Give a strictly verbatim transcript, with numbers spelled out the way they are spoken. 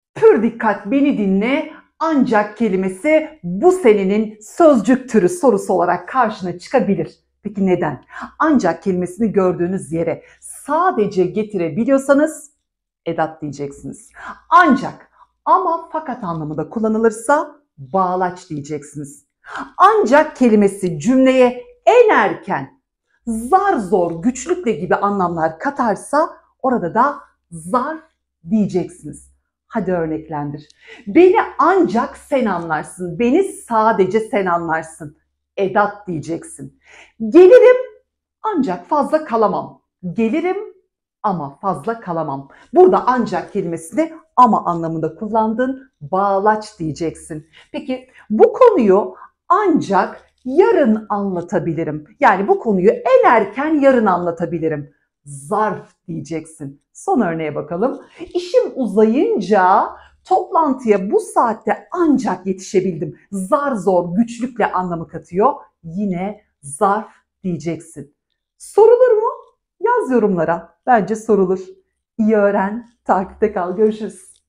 Pür dikkat beni dinle. Ancak kelimesi bu senenin sözcük türü sorusu olarak karşına çıkabilir. Peki neden? Ancak kelimesini gördüğünüz yere sadece getirebiliyorsanız edat diyeceksiniz. Ancak, ama, fakat anlamında kullanılırsa bağlaç diyeceksiniz. Ancak kelimesi cümleye en erken, zar zor, güçlükle gibi anlamlar katarsa orada da zarf diyeceksiniz. Hadi örneklendir. Beni ancak sen anlarsın. Beni sadece sen anlarsın. Edat diyeceksin. Gelirim ancak fazla kalamam. Gelirim ama fazla kalamam. Burada ancak kelimesini ama anlamında kullandın, bağlaç diyeceksin. Peki bu konuyu ancak yarın anlatabilirim. Yani bu konuyu en erken yarın anlatabilirim. Zarf diyeceksin. Son örneğe bakalım. İşim uzayınca toplantıya bu saatte ancak yetişebildim. Zar zor, güçlükle anlamı katıyor. Yine zarf diyeceksin. Sorulur mu? Yaz yorumlara. Bence sorulur. İyi öğren, takipte kal. Görüşürüz.